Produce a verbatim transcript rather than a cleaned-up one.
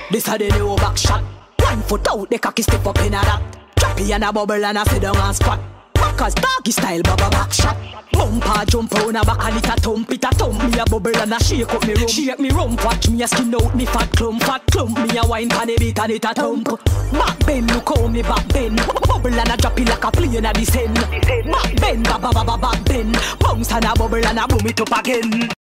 This a the new back shot. One foot out, the cocky step up in a that. Choppy and a bubble and a sit down and squat. Backers doggy style, baba back shot. Bumper jump on a back and it a thump, it a thump. Me a bubble and a shake up me room. Shake me rump, watch me a skin out me fat clump, fat clump. Me a wine pan a bit and it a thump. Back bend, look how me back bend. Bubble and a drop it like a plane a descend. Back bend, ba ba ba ba back bend. Bounce and a bubble and a boom it up again.